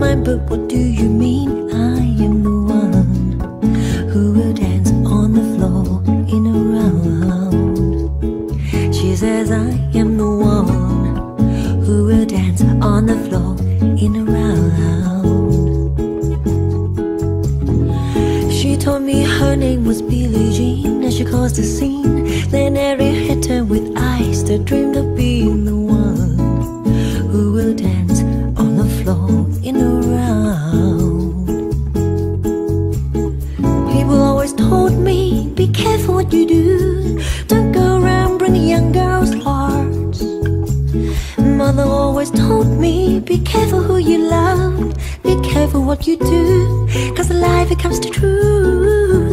mind, but what do you mean? I am the one who will dance on the floor in a round. She says I am the one who will dance on the floor in a round. She told me her name was Billie Jean, and she caused a scene. Then Harry hit her with ice that dreamed of being the one who will dance on the floor in a round. People always told me, be careful what you do, don't go around bringing young girls' hearts. Mother always told me, be careful who you love, be careful what you do, 'cause the life it comes to true.